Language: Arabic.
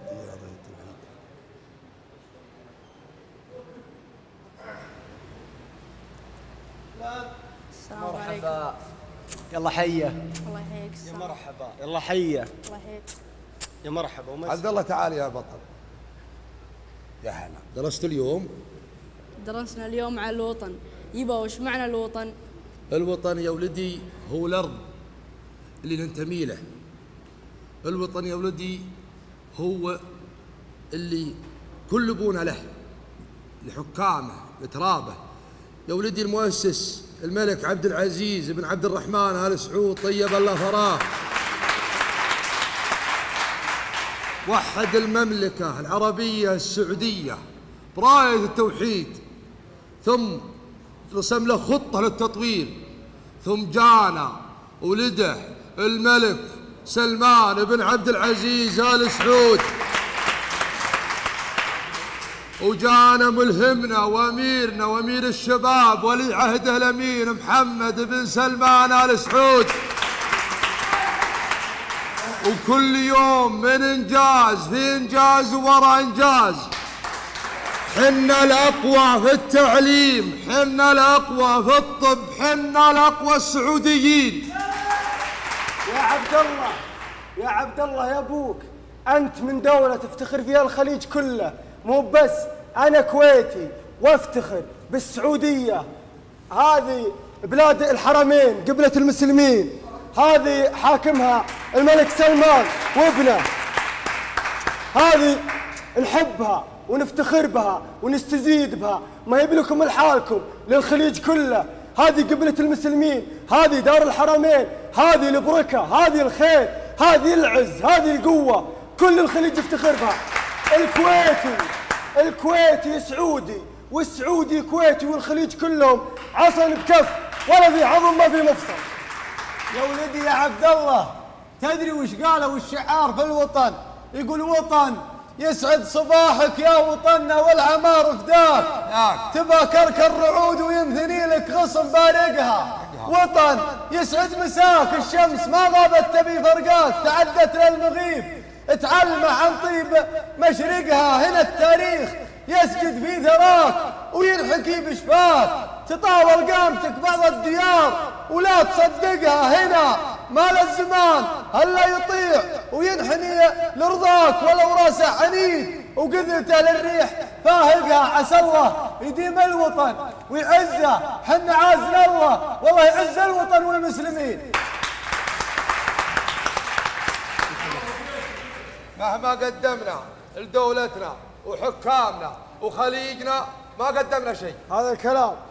السلام عليكم. مرحبا. يلا حيه. الله يحييك. يا مرحبا. يلا حيه. الله يحييك. يا مرحبا. عبد الله تعال يا بطل. يا هلا. درست اليوم؟ درسنا اليوم على الوطن. يبا وش معنى الوطن؟ الوطن يا ولدي هو الأرض اللي ننتمي له. الوطن يا ولدي هو اللي كل ابونا له، لحكامه لترابه. يا ولدي المؤسس الملك عبد العزيز بن عبد الرحمن آل سعود طيب الله ثراه وحد المملكة العربية السعودية براية التوحيد، ثم رسم له خطة للتطوير، ثم جانا ولده الملك سلمان بن عبد العزيز آل سعود، وجانا ملهمنا واميرنا وامير الشباب ولي عهده الامين محمد بن سلمان آل سعود. وكل يوم من انجاز في انجاز ورا انجاز. حنا الاقوى في التعليم، حنا الاقوى في الطب، حنا الاقوى السعوديين. يا عبد الله، يا عبد الله يا ابوك، انت من دولة تفتخر فيها الخليج كله، مو بس. انا كويتي وافتخر بالسعودية. هذه بلاد الحرمين قبلة المسلمين، هذه حاكمها الملك سلمان وابنه، هذه نحبها ونفتخر بها ونستزيد بها. ما يبلكم لحالكم للخليج كله. هذه قبلة المسلمين، هذه دار الحرمين، هذه البركة، هذه الخير، هذه العز، هذه القوة. كل الخليج يفتخر بها. الكويتي سعودي، والسعودي كويتي، والخليج كلهم عصا بكف، ولا في عظم ما في مفصل. يا ولدي يا عبد الله، تدري وش قالوا الشعار في الوطن؟ يقول وطن يسعد صباحك يا وطننا والعمار فداك، تبى كركر رعود وينثني لك غصن بارقها. وطن يسعد مساك الشمس ما غابت تبي فرقاك، تعدت للمغيب تعلم عن طيب مشرقها. هنا التاريخ يسجد في ثراك وينحكي بشفاك، تطاول قامتك بعض الديار ولا تصدقها. هنا مال الزمان هلا يطيع وينحني لرضاك، ولو راسه عنيد وقذلته للريح فاهقها. عسى الله يديم الوطن ويعزه، حنا عازل الله والله يعز الوطن والمسلمين. مهما قدمنا لدولتنا وحكامنا وخليجنا ما قدمنا شيء. هذا الكلام